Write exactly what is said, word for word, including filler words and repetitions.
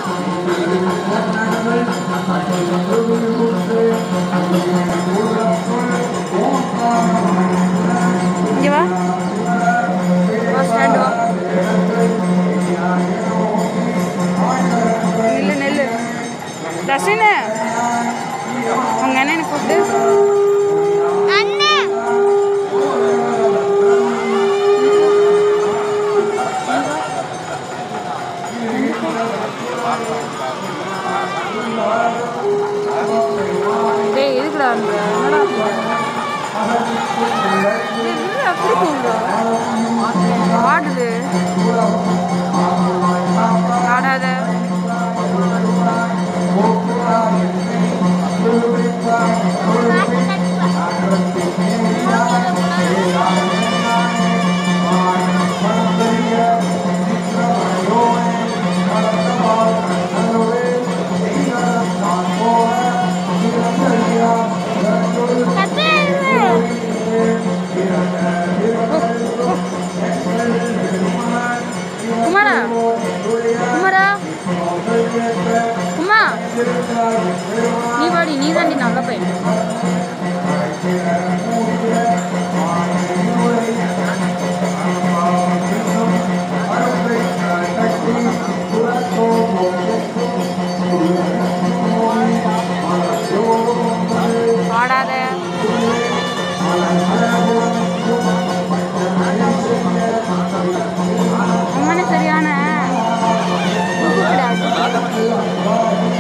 இங்கே வா bus stand வா நெல்லு நெல்லு தர்ஷனு உங்கள் அண்ணனை கூப்பிட்டு டேய் எதுக்குடா என்னடா அப்படி போகுங்க ஆடுது ஆடாத குமாரா குமாரா குமா நீ வாடி நீ தாண்டி நல்ல பையன் ஆடாத சரியான